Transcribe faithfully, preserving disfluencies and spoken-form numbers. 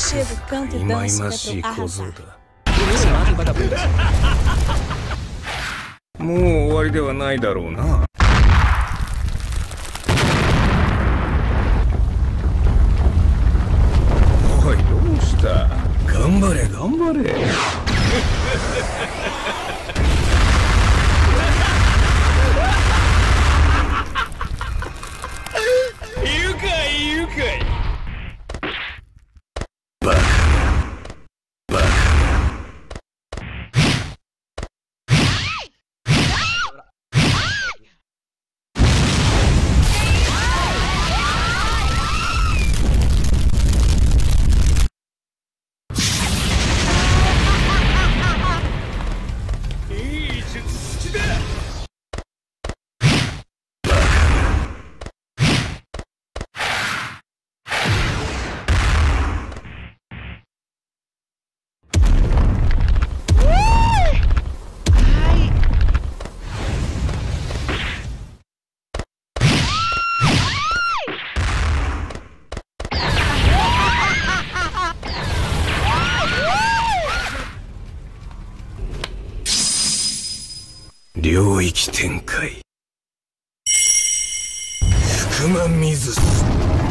chego, canto e danço pra arrasar. もう終わりではないだろうな。おい、どうした？頑張れ頑張れ。言うかい言うかい。バカバカ。領域展開。福間水。